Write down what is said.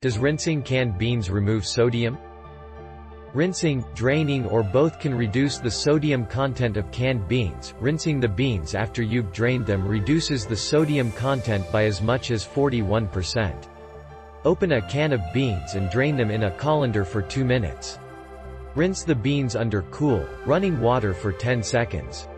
Does rinsing canned beans remove sodium? Rinsing, draining or both can reduce the sodium content of canned beans. Rinsing the beans after you've drained them reduces the sodium content by as much as 41%. Open a can of beans and drain them in a colander for 2 minutes. Rinse the beans under cool, running water for 10 seconds.